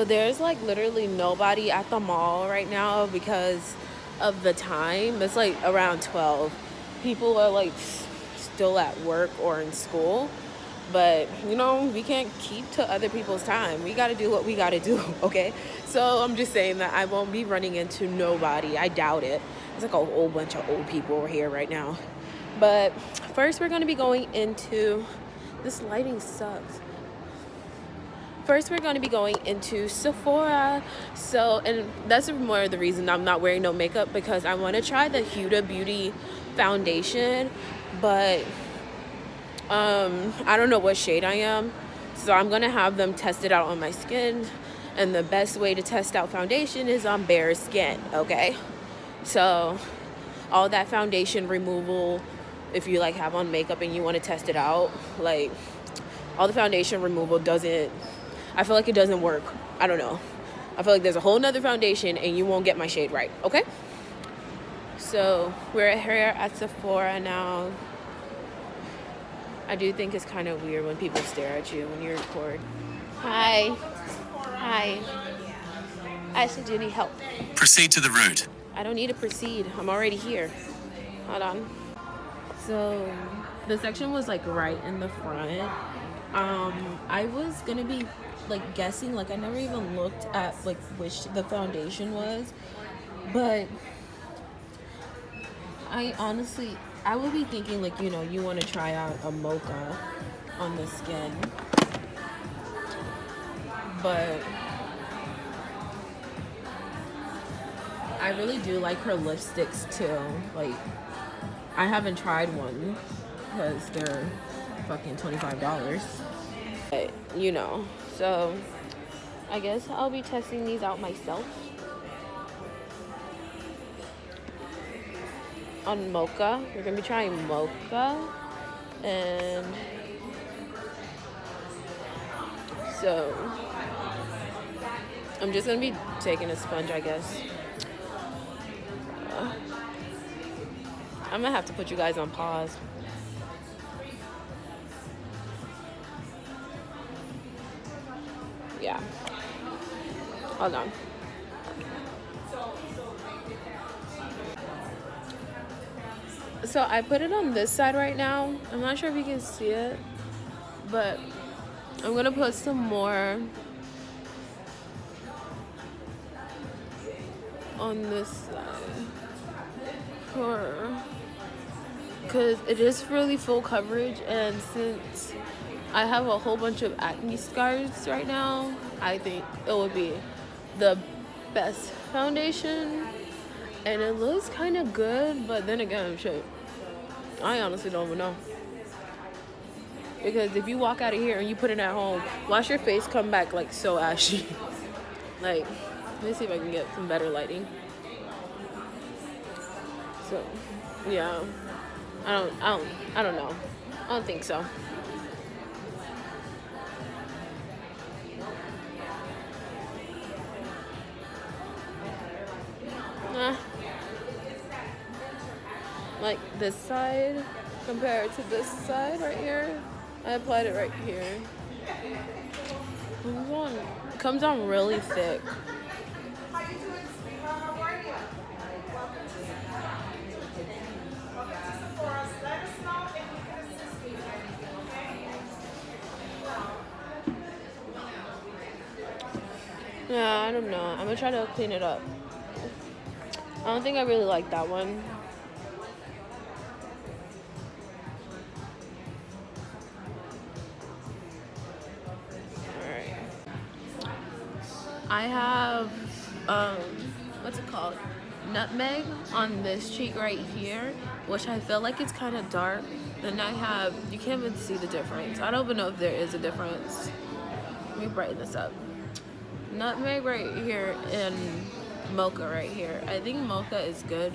there's like literally nobody at the mall right now because of the time. It's like around 12. People are like still at work or in school, but you know, we can't keep to other people's time. We got to do what we got to do. Okay, so I'm just saying that I won't be running into nobody. I doubt it. It's like a whole bunch of old people over here right now. But first we're going to be going into, this lighting sucks. First, we're going to be going into Sephora. So, and that's more of the reason I'm not wearing no makeup, because I want to try the Huda Beauty foundation, but I don't know what shade I am. So I'm going to have them test it out on my skin. And the best way to test out foundation is on bare skin, okay? So all that foundation removal, if you like have on makeup and you want to test it out, like all the foundation removal doesn't, I feel like it doesn't work. I don't know. I feel like there's a whole nother foundation and you won't get my shade right, okay? So we're here at Sephora now. I do think it's kind of weird when people stare at you when you record. Hi. Hi. I actually do need help. Proceed to the route. I don't need to proceed. I'm already here. Hold on. So the section was like right in the front. I was gonna be like guessing, like I never even looked at like which the foundation was, but I honestly, I would be thinking like, you know, you want to try out a mocha on the skin, but I really do like her lipsticks too. Like, I haven't tried one because they're fucking $25, but you know, so I guess I'll be testing these out myself on mocha. We're gonna be trying mocha, and so I'm just gonna be taking a sponge, I guess. I'm gonna have to put you guys on pause. Yeah. Hold on. So I put it on this side right now. I'm not sure if you can see it, but I'm gonna put some more on this side because it is really full coverage, and since I have a whole bunch of acne scars right now, I think it would be the best foundation, and it looks kind of good, but then again, shit, I honestly don't even know, because if you walk out of here and you put it at home, watch your face come back like so ashy. Like, let me see if I can get some better lighting. So yeah, I don't know. I don't think so. Like this side compared to this side right here, I applied it right here. It comes on really thick. How you doing, sweetheart? How are you? Welcome to Sephora. Let us know if we can assist you with anything, okay? Yeah, I don't know. I'm gonna try to clean it up. I don't think I really like that one. Alright. I have, what's it called? Nutmeg on this cheek right here, which I feel like it's kind of dark. Then I have, you can't even see the difference. I don't even know if there is a difference. Let me brighten this up. Nutmeg right here and mocha right here. I think mocha is good,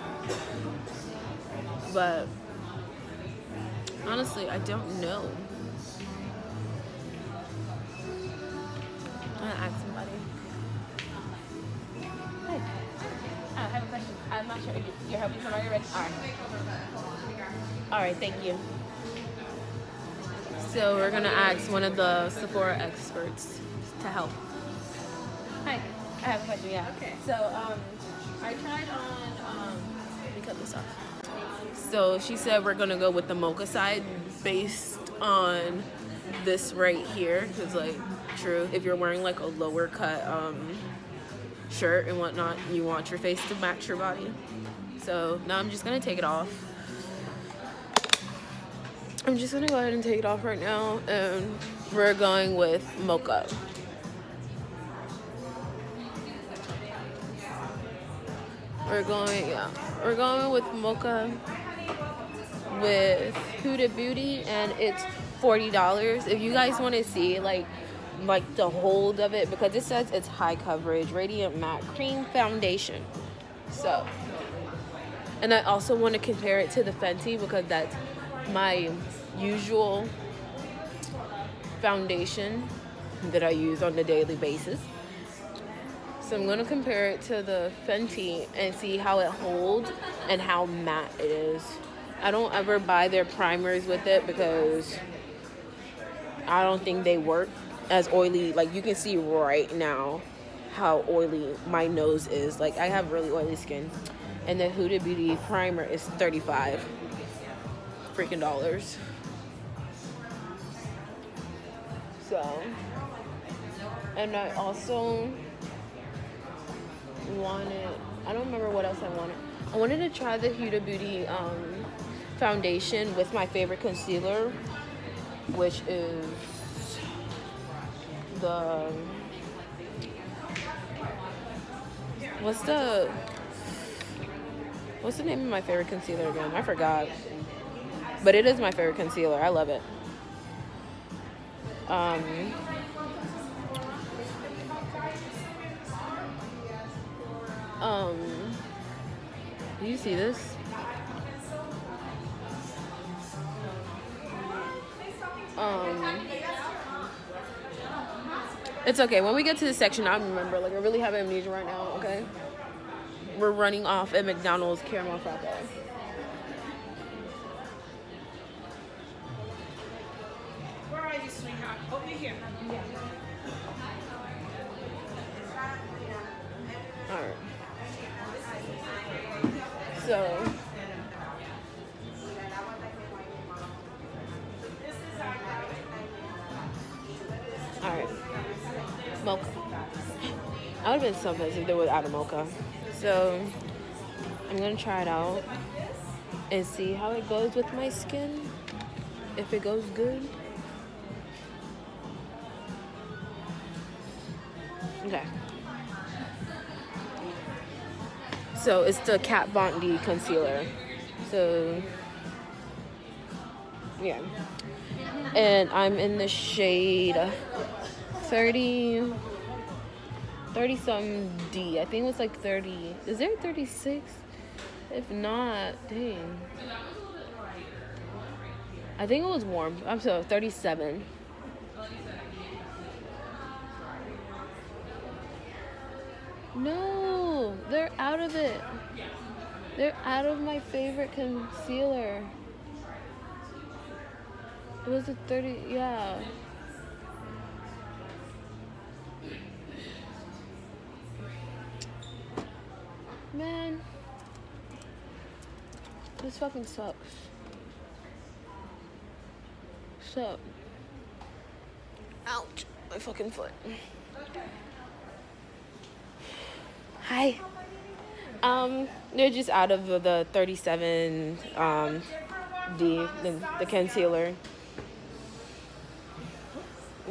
but honestly, I don't know. I'm gonna ask somebody. Hey, I have a question. I'm not sure. You're helping somebody already? All right, thank you. So we're gonna ask one of the Sephora experts to help. I have a question, yeah. Okay. So, I tried on, let me cut this off. So she said we're gonna go with the mocha side based on this right here, because like, true, if you're wearing like a lower cut shirt and whatnot, you want your face to match your body. So now I'm just gonna take it off. I'm just gonna go ahead and take it off right now, and we're going with mocha. We're going with mocha with Huda Beauty, and it's $40. If you guys want to see like the hold of it, because it says it's high coverage radiant matte cream foundation. So, and I also want to compare it to the Fenty, because that's my usual foundation that I use on a daily basis. So I'm going to compare it to the Fenty and see how it holds and how matte it is. I don't ever buy their primers with it because I don't think they work as oily. Like, you can see right now how oily my nose is. Like, I have really oily skin. And the Huda Beauty primer is $35 freaking dollars. So, and I also wanted, I don't remember what else I wanted. I wanted to try the Huda Beauty foundation with my favorite concealer, which is the, what's the name of my favorite concealer again? I forgot. But it is my favorite concealer. I love it. Do you see this? It's okay. When we get to this section, I remember. Like, I really have amnesia right now, okay? We're running off at McDonald's caramel frappe. Where are you, sweetheart? Over here. Yeah. Alright. So, alright. Mocha. I would have been so pissed if they were out of mocha. So, I'm gonna try it out and see how it goes with my skin. If it goes good. Okay. So it's the Kat Von D concealer. So yeah. And I'm in the shade 30 some D. I think it was like 30. Is there 36? If not, dang. I think it was warm. I'm so 37. No, they're out of it. They're out of my favorite concealer. It was a 30, yeah. Man, this fucking sucks. So, ouch, my fucking foot. Hi. They're just out of the 37 D, the concealer. No,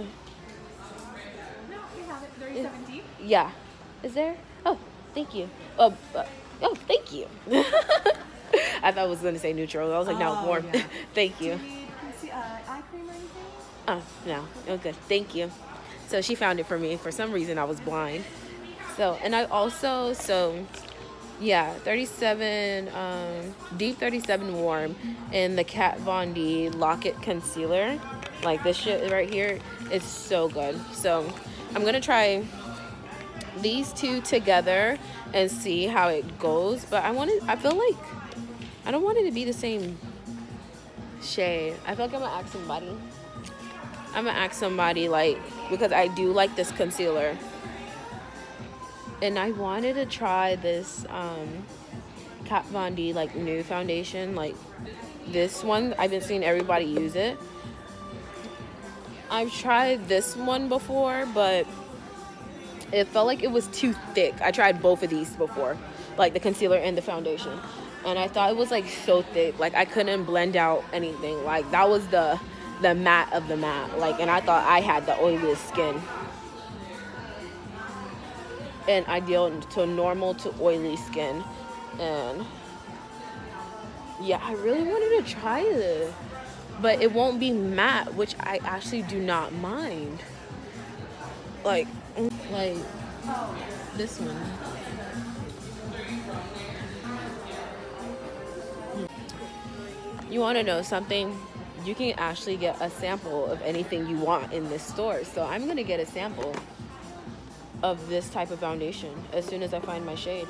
we have it. 37D. Yeah. Is there? Oh, thank you. Oh, thank you. I thought I was gonna say neutral. I was like, no, warm. Yeah. Thank you. Do you need eye cream or anything? Oh, no. Oh, good. Thank you. So she found it for me. For some reason, I was blind. So, and I also, yeah, 37, deep 37 warm, and the Kat Von D Lock-It Concealer. Like, this shit right here is so good. So, I'm going to try these two together and see how it goes. But I feel like, I don't want it to be the same shade. I feel like I'm going to ask somebody. I'm going to ask somebody, like, because I do like this concealer. And I wanted to try this Kat Von D like new foundation, like this one. I've been seeing everybody use it. I've tried this one before, but it felt like it was too thick. I tried both of these before, like the concealer and the foundation, and I thought it was like so thick, like I couldn't blend out anything. Like that was the matte of the matte, like, and I thought I had the oiliest skin, and ideal to normal to oily skin. And yeah, I really wanted to try this, but it won't be matte, which I actually do not mind. Like this one. You want to know something? You can actually get a sample of anything you want in this store. So I'm going to get a sample of this type of foundation as soon as I find my shade.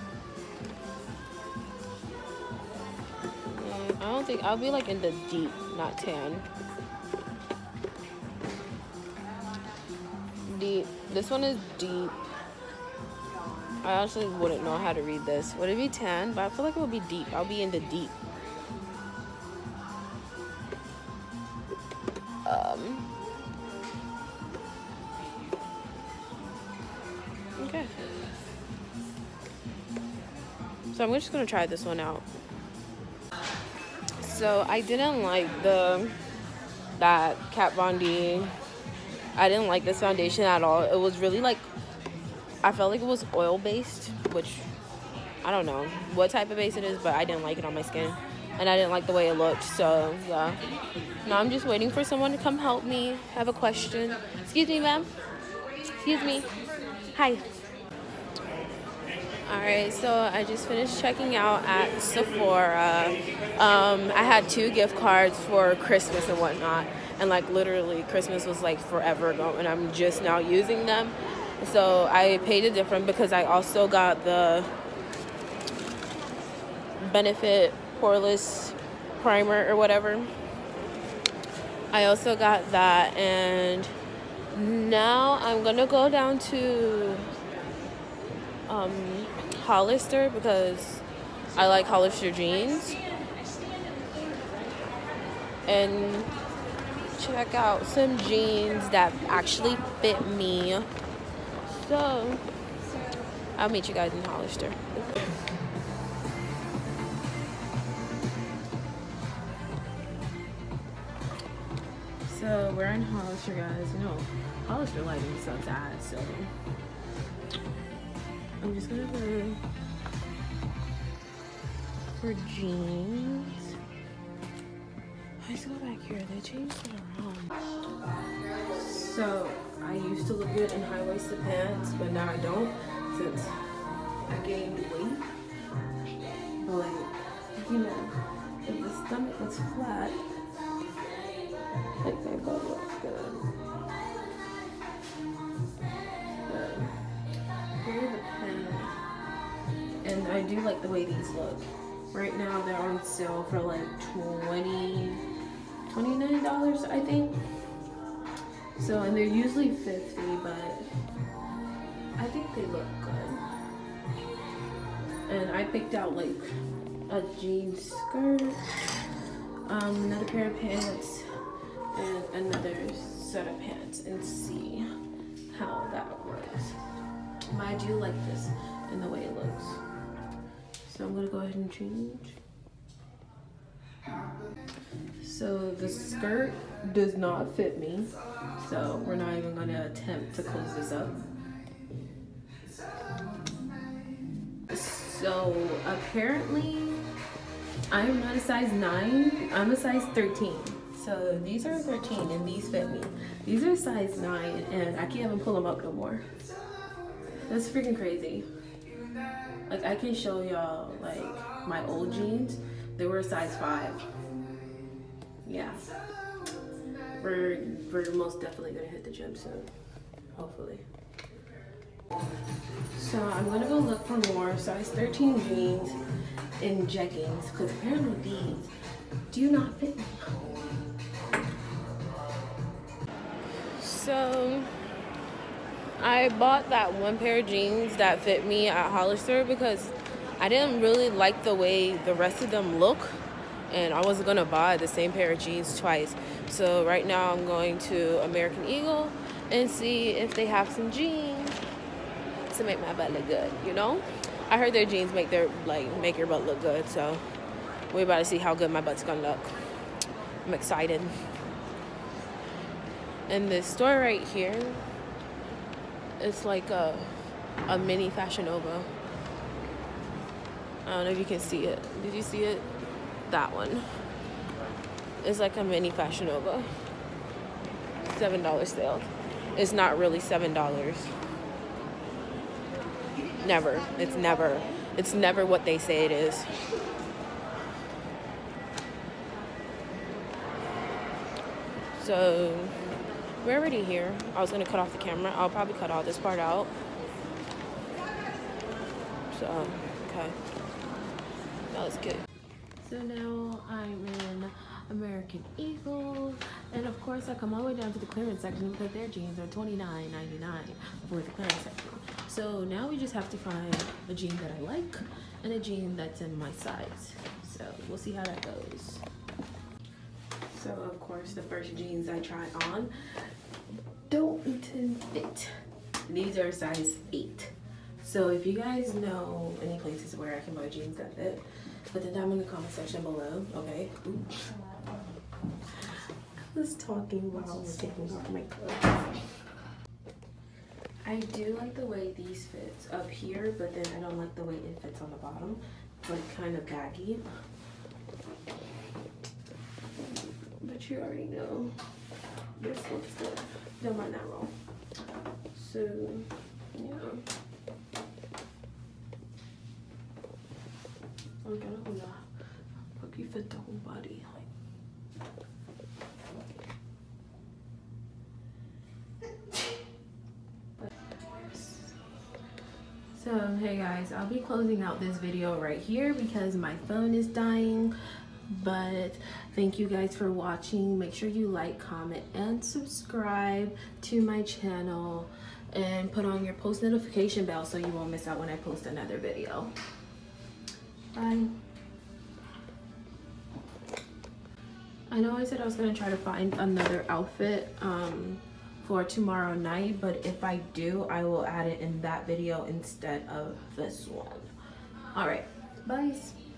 I don't think I'll be like in the deep, not tan. Deep. This one is deep. I actually wouldn't know how to read this. Would it be tan? But I feel like it would be deep. I'll be in the deep. Okay. So I'm just gonna try this one out. So I didn't like that Kat Von D. I didn't like this foundation at all. It was really like, I felt like it was oil based, which I don't know what type of base it is, but I didn't like it on my skin, and I didn't like the way it looked. So yeah, now I'm just waiting for someone to come help me. I have a question. Excuse me, ma'am. Excuse me. Hi. Alright, so I just finished checking out at Sephora. I had 2 gift cards for Christmas and whatnot, and like literally Christmas was like forever ago, and I'm just now using them. So I paid a difference because I also got the Benefit Poreless Primer or whatever. I also got that, and now I'm gonna go down to Hollister because I like Hollister jeans, and check out some jeans that actually fit me. So I'll meet you guys in Hollister. So we're in Hollister, guys. You know, Hollister lighting sucks ass, so I'm just gonna go for jeans. Let's go back here. They changed it around. So I used to look good in high-waisted pants, but now I don't since I gained weight. But like, you know, if the stomach was flat, like my butt looks good. And I do like the way these look. Right now they're on sale for like $29, I think. So, and they're usually $50, but I think they look good. And I picked out like a jean skirt, another pair of pants, and another set of pants, and see how that works. But I do like this and the way it looks. So I'm gonna go ahead and change. So the skirt does not fit me, so we're not even gonna attempt to close this up. So apparently I'm not a size 9, I'm a size 13. So these are 13 and these fit me. These are size 9 and I can't even pull them up no more. That's freaking crazy. Like, I can show y'all like my old jeans. They were a size 5. Yeah. We're most definitely gonna hit the gym soon. Hopefully. So I'm gonna go look for more size 13 jeans and jeggings, because apparently these do not fit me. So I bought that one pair of jeans that fit me at Hollister because I didn't really like the way the rest of them look, and I wasn't gonna buy the same pair of jeans twice. So right now I'm going to American Eagle and see if they have some jeans to make my butt look good, you know? I heard their jeans make your butt look good, so we're about to see how good my butt's gonna look. I'm excited. And this store right here, it's like a mini Fashion Nova. I don't know if you can see it. Did you see it? That one. It's like a mini Fashion Nova. $7 sale. It's not really $7. Never. It's never. It's never what they say it is. So we're already here. I was gonna cut off the camera. I'll probably cut all this part out. So, okay. That was good. So now I'm in American Eagle, and of course I come all the way down to the clearance section because their jeans are $29.99 for the clearance section. So now we just have to find a jean that I like and a jean that's in my size. So we'll see how that goes. So of course the first jeans I try on don't fit. These are size 8. So if you guys know any places where I can buy jeans that fit, put them down in the comment section below, okay? Oops. I was talking while I was taking off my clothes. I do like the way these fit up here, but then I don't like the way it fits on the bottom. It's like kind of baggy. But you already know this looks good. Don't mind that roll. So, yeah. I'm gonna hold on. Hope you fit the whole body. So, hey guys, I'll be closing out this video right here because my phone is dying. But thank you guys for watching. Make sure you like, comment, and subscribe to my channel, and put on your post notification bell so you won't miss out when I post another video. Bye. I know I said I was gonna try to find another outfit for tomorrow night, but if I do, I will add it in that video instead of this one. All right, bye.